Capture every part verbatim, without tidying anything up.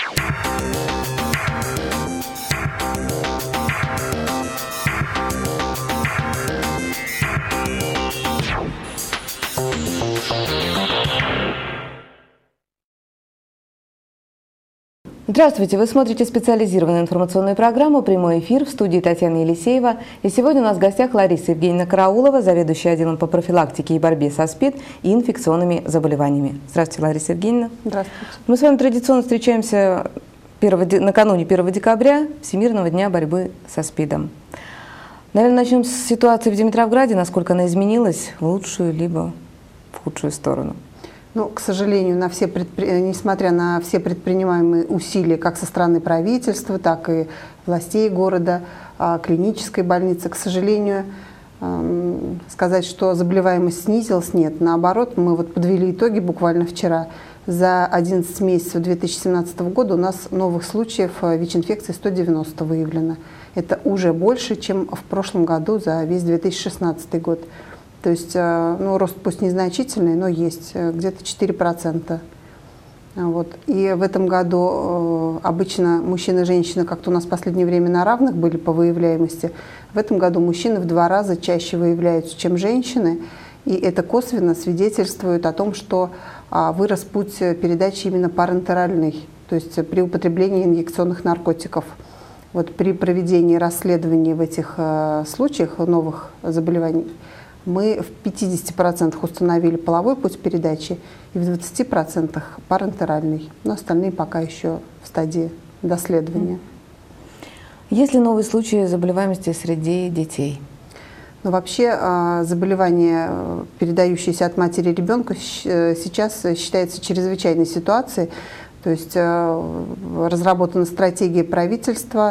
Здравствуйте! Вы смотрите специализированную информационную программу «Прямой эфир», в студии Татьяна Елисеева. И сегодня у нас в гостях Лариса Евгеньевна Караулова, заведующая отделом по профилактике и борьбе со СПИД и инфекционными заболеваниями. Здравствуйте, Лариса Евгеньевна. Здравствуйте. Мы с вами традиционно встречаемся первого, накануне первого декабря, Всемирного дня борьбы со СПИДом. Наверное, начнем с ситуации в Димитровграде, насколько она изменилась в лучшую либо в худшую сторону. Ну, к сожалению, на все предпри... несмотря на все предпринимаемые усилия как со стороны правительства, так и властей города, клинической больницы, к сожалению, сказать, что заболеваемость снизилась, нет. Наоборот, мы вот подвели итоги буквально вчера. За одиннадцать месяцев две тысячи семнадцатого года у нас новых случаев ВИЧ-инфекции сто девяносто выявлено. Это уже больше, чем в прошлом году за весь две тысячи шестнадцатый год. То есть, ну, рост пусть незначительный, но есть, где-то четыре процента. Вот. И в этом году обычно мужчины и женщины как-то у нас в последнее время на равных были по выявляемости. В этом году мужчины в два раза чаще выявляются, чем женщины. И это косвенно свидетельствует о том, что вырос путь передачи именно парентеральный, то есть при употреблении инъекционных наркотиков. Вот при проведении расследований в этих случаях новых заболеваний мы в пятидесяти процентах установили половой путь передачи и в двадцати процентах парентеральный. Но остальные пока еще в стадии доследования. Есть ли новые случаи заболеваемости среди детей? Ну, вообще заболевание, передающееся от матери ребенку, сейчас считается чрезвычайной ситуацией. То есть разработана стратегия правительства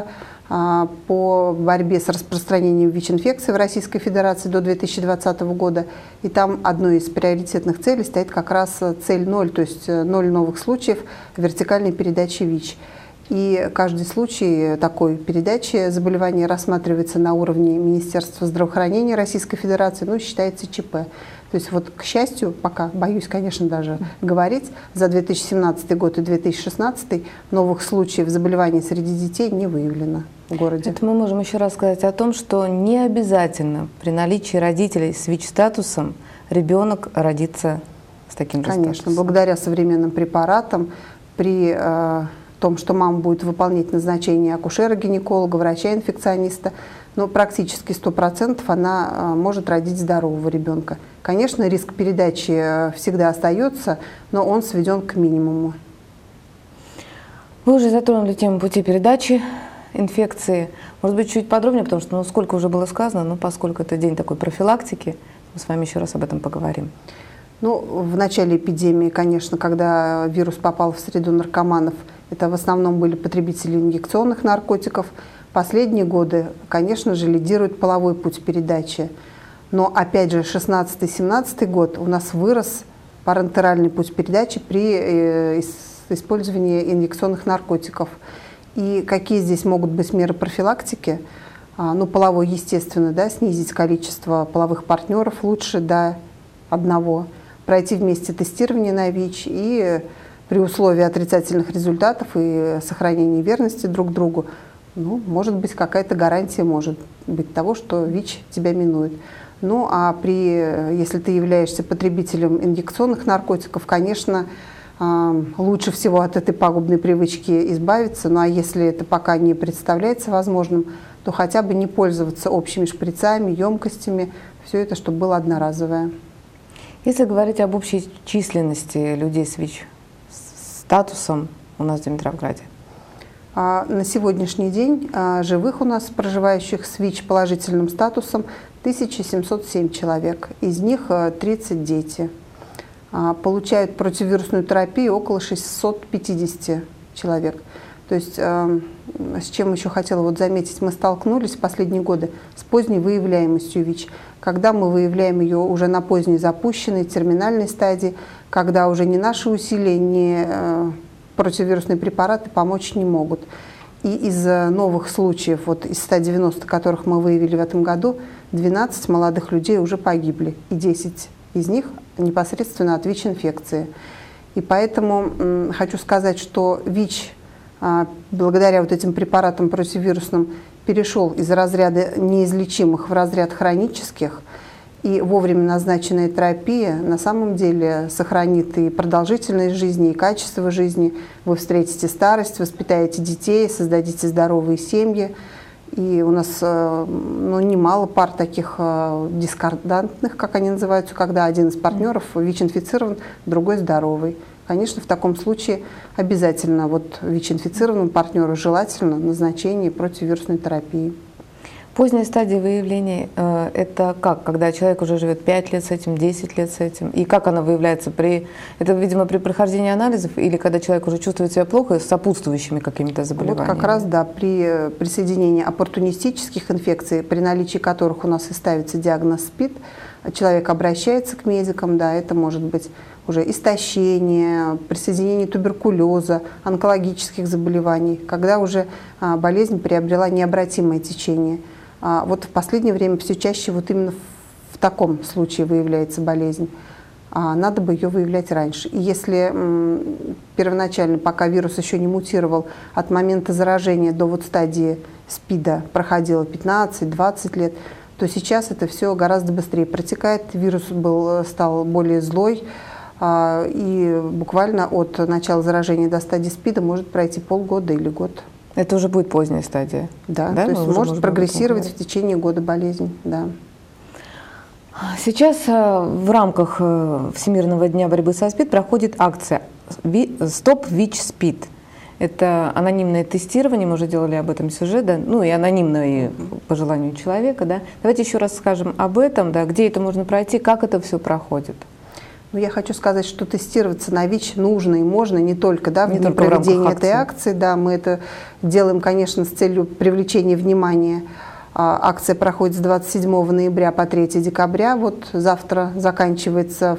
по борьбе с распространением ВИЧ-инфекции в Российской Федерации до две тысячи двадцатого года. И там одной из приоритетных целей стоит как раз цель ноль, то есть ноль новых случаев вертикальной передачи ВИЧ. И каждый случай такой передачи заболевания рассматривается на уровне Министерства здравоохранения Российской Федерации, ну, считается ЧП. То есть вот, к счастью, пока, боюсь, конечно, даже говорить, за две тысячи семнадцатый год и две тысячи шестнадцатый новых случаев заболеваний среди детей не выявлено в городе. Это мы можем еще раз сказать о том, что не обязательно при наличии родителей с ВИЧ-статусом ребенок родится с таким же Конечно, статусом. Благодаря современным препаратам, при э, том, что мама будет выполнять назначение акушера-гинеколога, врача-инфекциониста, но практически сто процентов она э, может родить здорового ребенка. Конечно, риск передачи э, всегда остается, но он сведен к минимуму. Вы уже затронули тему пути передачи инфекции. Может быть, чуть подробнее, потому что, ну, сколько уже было сказано, но поскольку это день такой профилактики, мы с вами еще раз об этом поговорим. Ну, в начале эпидемии, конечно, когда вирус попал в среду наркоманов, это в основном были потребители инъекционных наркотиков. Последние годы, конечно же, лидирует половой путь передачи. Но, опять же, шестнадцатый-семнадцатый год у нас вырос парентеральный путь передачи при использовании инъекционных наркотиков. И какие здесь могут быть меры профилактики? Ну, половой, естественно, да, снизить количество половых партнеров лучше до одного, пройти вместе тестирование на ВИЧ и при условии отрицательных результатов и сохранения верности друг другу, ну, может быть, какая-то гарантия может быть того, что ВИЧ тебя минует. Ну, а при, если ты являешься потребителем инъекционных наркотиков, конечно, лучше всего от этой пагубной привычки избавиться. Ну, а если это пока не представляется возможным, то хотя бы не пользоваться общими шприцами, емкостями, все это, чтобы было одноразовое. Если говорить об общей численности людей с ВИЧ-статусом у нас в Димитровграде? На сегодняшний день живых у нас, проживающих с ВИЧ-положительным статусом, тысяча семьсот семь человек, из них тридцать дети. Получают противовирусную терапию около шестисот пятидесяти человек. То есть, с чем еще хотела вот заметить, мы столкнулись в последние годы с поздней выявляемостью ВИЧ, когда мы выявляем ее уже на поздней запущенной, терминальной стадии, когда уже ни наши усилия, ни противовирусные препараты помочь не могут. И из новых случаев, вот из ста девяноста, которых мы выявили в этом году, двенадцать молодых людей уже погибли, и десять из них непосредственно от ВИЧ-инфекции. И поэтому м, хочу сказать, что ВИЧ благодаря вот этим препаратам противовирусным перешел из разряда неизлечимых в разряд хронических, и вовремя назначенная терапия на самом деле сохранит и продолжительность жизни, и качество жизни. Вы встретите старость, воспитаете детей, создадите здоровые семьи. И у нас ну, немало пар таких дискордантных, как они называются, когда один из партнеров ВИЧ-инфицирован, другой здоровый. Конечно, в таком случае обязательно вот ВИЧ-инфицированному партнеру желательно назначение противовирусной терапии. Поздняя стадия выявления э, – это как? Когда человек уже живет пять лет с этим, десять лет с этим? И как она выявляется? При, это, видимо, при прохождении анализов или когда человек уже чувствует себя плохо с сопутствующими какими-то заболеваниями? Вот как раз, да, при присоединении оппортунистических инфекций, при наличии которых у нас и ставится диагноз СПИД, человек обращается к медикам, да, это может быть уже истощение, присоединение туберкулеза, онкологических заболеваний, когда уже а, болезнь приобрела необратимое течение. А вот в последнее время все чаще вот именно в, в таком случае выявляется болезнь. А надо бы ее выявлять раньше. И если м, первоначально, пока вирус еще не мутировал, от момента заражения до вот стадии СПИДа проходило пятнадцать-двадцать лет, то сейчас это все гораздо быстрее протекает. Вирус был, стал более злой, а, и буквально от начала заражения до стадии СПИДа может пройти полгода или год. Это уже будет поздняя стадия? Да, да? То есть может прогрессировать в течение года болезнь, да. Сейчас в рамках Всемирного дня борьбы со СПИД проходит акция «Стоп ВИЧ-СПИД». Это анонимное тестирование, мы уже делали об этом сюжет, да? Ну и анонимное по желанию человека. Да? Давайте еще раз скажем об этом, да? Где это можно пройти, как это все проходит. Ну, я хочу сказать, что тестироваться на ВИЧ нужно и можно не только, да, в день проведения этой акции. Да, мы это делаем, конечно, с целью привлечения внимания. Акция проходит с двадцать седьмого ноября по третьего декабря. Вот завтра заканчивается.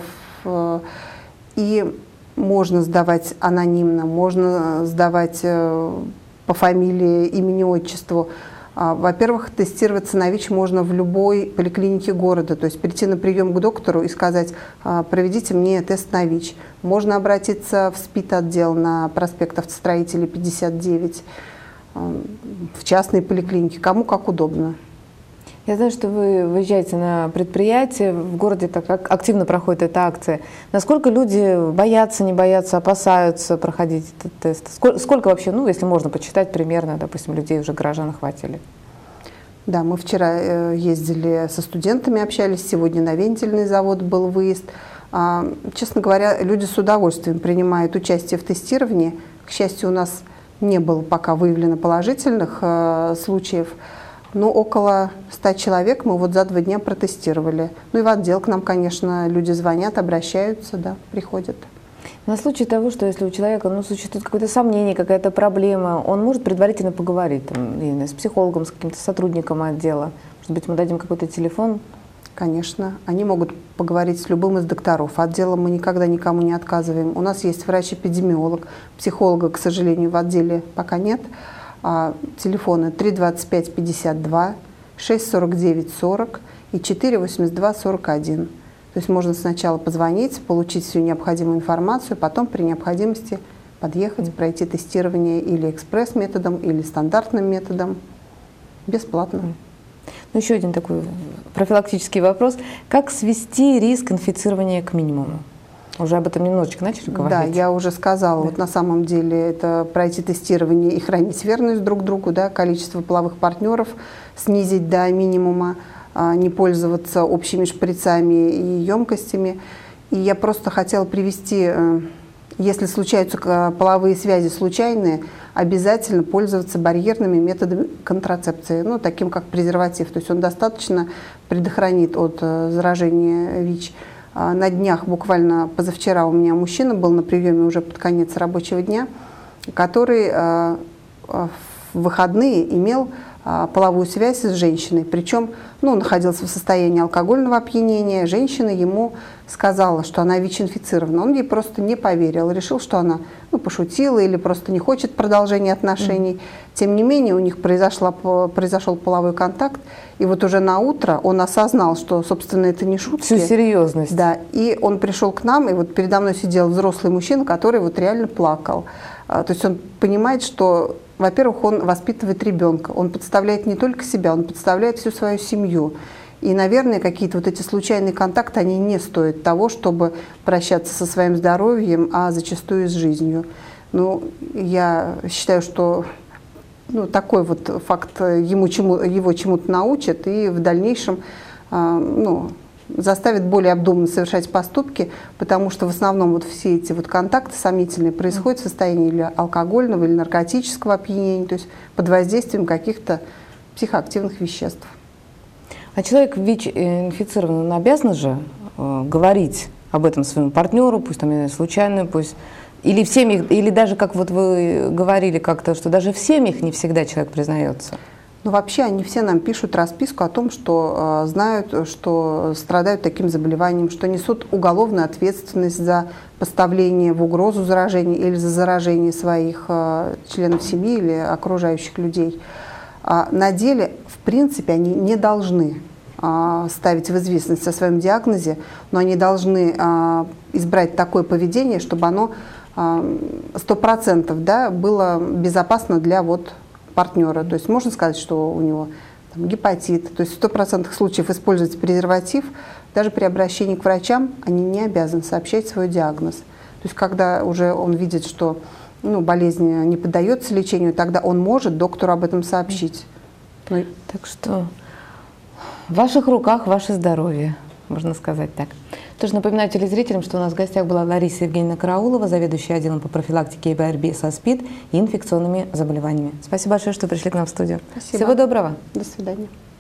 И можно сдавать анонимно, можно сдавать по фамилии, имени, отчеству. Во-первых, тестироваться на ВИЧ можно в любой поликлинике города, то есть прийти на прием к доктору и сказать: проведите мне тест на ВИЧ. Можно обратиться в СПИД-отдел на проспект Автостроителей пятьдесят девять, в частные поликлиники, кому как удобно. Я знаю, что вы выезжаете на предприятие, в городе так активно проходит эта акция. Насколько люди боятся, не боятся, опасаются проходить этот тест? Сколько, сколько вообще, ну, если можно почитать примерно, допустим, людей уже горожан охватили? Да, мы вчера ездили со студентами, общались, сегодня на вентильный завод был выезд. Честно говоря, люди с удовольствием принимают участие в тестировании. К счастью, у нас не было пока выявлено положительных случаев. Ну, около ста человек мы вот за два дня протестировали. Ну и в отдел к нам, конечно, люди звонят, обращаются, да, приходят. На случай того, что если у человека ну, существует какое-то сомнение, какая-то проблема, он может предварительно поговорить там, или с психологом, с каким-то сотрудником отдела. Может быть, мы дадим какой-то телефон? Конечно. Они могут поговорить с любым из докторов. Отдела мы никогда никому не отказываем. У нас есть врач-эпидемиолог, психолога, к сожалению, в отделе пока нет. А, телефоны три двадцать пять пятьдесят два, шесть сорок девять сорок и четыре восемьдесят два сорок один. То есть можно сначала позвонить, получить всю необходимую информацию, потом при необходимости подъехать, пройти тестирование или экспресс-методом, или стандартным методом, бесплатно. Ну, еще один такой профилактический вопрос. Как свести риск инфицирования к минимуму? Уже об этом немножечко начали говорить? Да, я уже сказала. Да. Вот на самом деле это пройти тестирование и хранить верность друг другу, да, количество половых партнеров снизить до минимума, не пользоваться общими шприцами и емкостями. И я просто хотела привести, если случаются половые связи случайные, обязательно пользоваться барьерными методами контрацепции, ну, таким как презерватив. То есть он достаточно предохранит от заражения ВИЧ. На днях, буквально позавчера, у меня мужчина был на приеме уже под конец рабочего дня, который в выходные имел половую связь с женщиной. Причем ну, он находился в состоянии алкогольного опьянения. Женщина ему сказала, что она ВИЧ-инфицирована. Он ей просто не поверил. Решил, что она ну, пошутила или просто не хочет продолжения отношений. Mm. Тем не менее, у них произошла, произошел половой контакт. И вот уже на утро он осознал, что, собственно, это не шутки. Всю серьезность. Да. И он пришел к нам, и вот передо мной сидел взрослый мужчина, который вот реально плакал. То есть он понимает, что, во-первых, он воспитывает ребенка, он подставляет не только себя, он подставляет всю свою семью. И, наверное, какие-то вот эти случайные контакты, они не стоят того, чтобы прощаться со своим здоровьем, а зачастую и с жизнью. Ну, я считаю, что ну, такой вот факт ему чему, его чему-то научит и в дальнейшем ну, заставит более обдуманно совершать поступки, потому что в основном вот все эти вот контакты сомнительные происходят в состоянии или алкогольного, или наркотического опьянения, то есть под воздействием каких-то психоактивных веществ. А человек ВИЧ-инфицированный, он обязан же э, говорить об этом своему партнеру, пусть там случайно, пусть... Или в семьях, или даже, как вот вы говорили как-то, что даже в семьях не всегда человек признается? Ну, вообще они все нам пишут расписку о том, что э, знают, что страдают таким заболеванием, что несут уголовную ответственность за поставление в угрозу заражения или за заражение своих э, членов семьи или окружающих людей. А на деле, в принципе, они не должны а, ставить в известность о своем диагнозе, но они должны а, избрать такое поведение, чтобы оно сто процентов да, было безопасно для вот, партнера. То есть можно сказать, что у него там, гепатит, то есть в сто процентов случаев использовать презерватив, даже при обращении к врачам они не обязаны сообщать свой диагноз. То есть когда уже он видит, что ну, болезнь не поддается лечению, тогда он может доктору об этом сообщить. Ну, так что в ваших руках ваше здоровье, можно сказать так. Тоже напоминаю телезрителям, что у нас в гостях была Лариса Евгеньевна Караулова, заведующая отделом по профилактике и борьбе со СПИД и инфекционными заболеваниями. Спасибо большое, что пришли к нам в студию. Спасибо. Всего доброго. До свидания.